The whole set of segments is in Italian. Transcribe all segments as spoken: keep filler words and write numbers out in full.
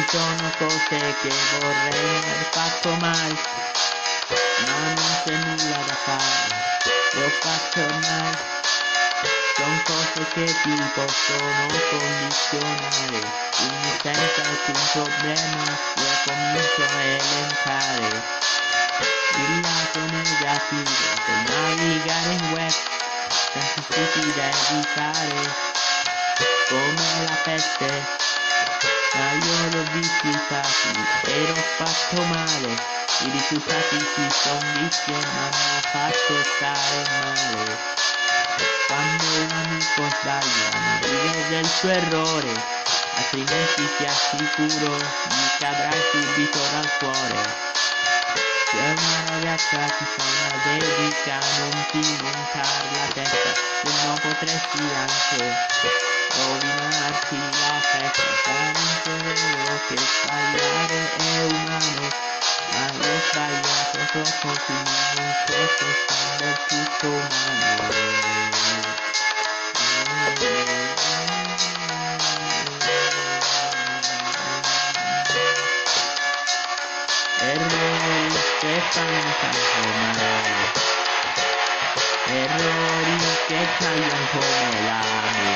sono cose che vorrei aver fatto mai, ma non c'è nulla da fare, le ho fatte ormai. Sono cose che ti possono condizionare, quindi senza alcun problema io comincio a elencare il lato negativo per navigare in web senza siti da editare, come la peste, ma io l'ho visitati ed ho fatto male, i risultati si sono visti e mi hanno fatto stare male. Quando un amico sbaglia non rivede il suo errore, altrimenti ti assicuro mi cadrai subito dal cuore. Se una ragazza ti fa una dedica non ti montare la testa, se no potresti anche rovinarti la festa. Sarà vero che sbagliare è umano, ma io ho sbagliato troppo, quindi non so se sono del tutto umano. Errori che fanno tanto male, errori che tagliano come lame,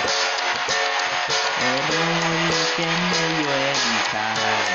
errori che è meglio evitare,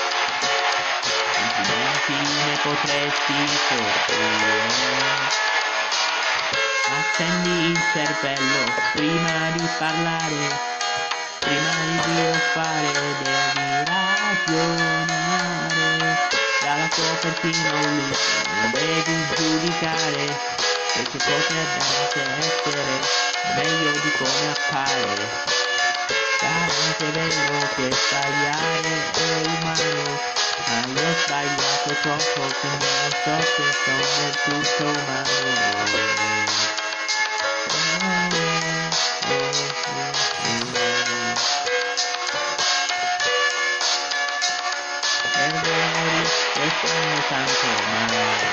altrimenti ne potresti soffrire. Accendi il cervello prima di parlare, prima di sviluppare devi ragionare, dalla copertina un libro non devi giudicare, perché potrebbe anche essere meglio di come appare. Sarà anche vero che sbagliare è umano, ma io ho sbagliato troppo, quindi non so se sono del tutto umano. Errori che fanno tanto male,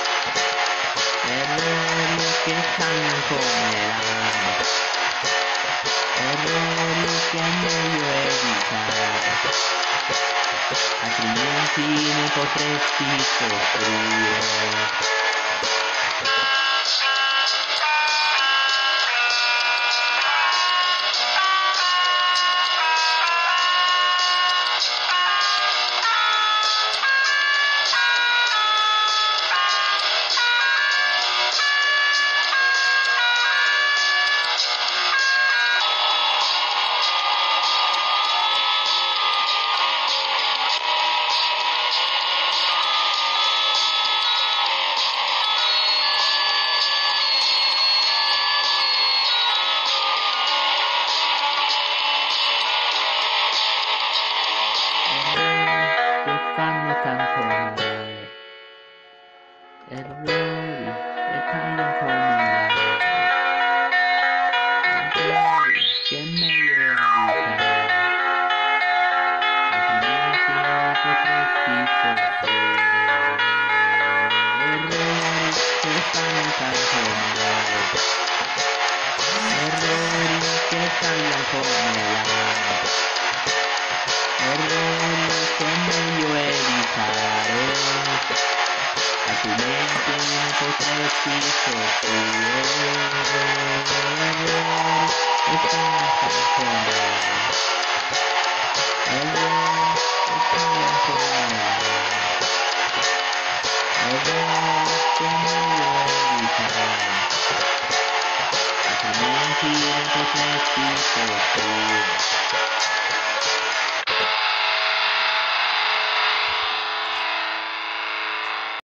errori che tagliano come lame, errori che è meglio evitare, altrimenti ne potresti soffrire. Fanno tanto male, errori che tagliano come lame, errori che è meglio evitare, altrimenti non potresti soffrire. Errori che fanno tanto male, errori che tagliano come lame, errori che è meglio evitare, altrimenti ne potresti soffrire. Errori che fanno tanto male, errori che tagliano come lame, errori che è meglio evitare, altrimenti ne potresti soffrire.